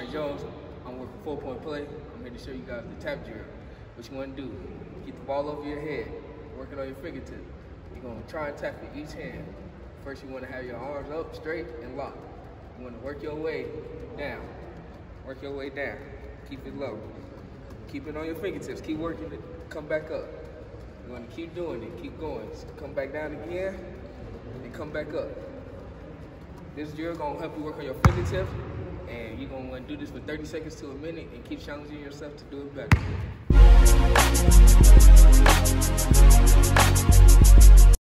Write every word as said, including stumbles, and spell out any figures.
Trey Jones. I'm working four-point play. I'm here to show you guys the tap drill. What you want to do, keep the ball over your head, working on your fingertips. You're going to try and tap with each hand. First, you want to have your arms up, straight, and locked. You want to work your way down. Work your way down. Keep it low. Keep it on your fingertips. Keep working it. Come back up. You want to keep doing it. Keep going. So come back down again, and come back up. This drill is going to help you work on your fingertips, and you're going to want to do this for thirty seconds to a minute and keep challenging yourself to do it better.